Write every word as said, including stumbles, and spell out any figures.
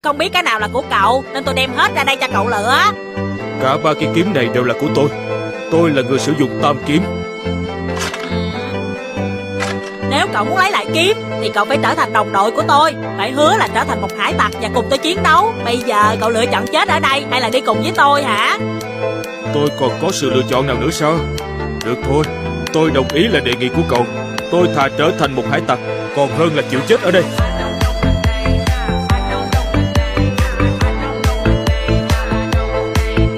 Không biết cái nào là của cậu nên tôi đem hết ra đây cho cậu lựa. Cả ba cây kiếm này đều là của tôi. Tôi là người sử dụng tam kiếm. Nếu cậu muốn lấy lại kiếm thì cậu phải trở thành đồng đội của tôi, phải hứa là trở thành một hải tặc và cùng tôi chiến đấu. Bây giờ cậu lựa chọn chết ở đây hay là đi cùng với tôi hả? Tôi còn có sự lựa chọn nào nữa sao? Được thôi, tôi đồng ý là đề nghị của cậu. Tôi thà trở thành một hải tặc còn hơn là chịu chết ở đây.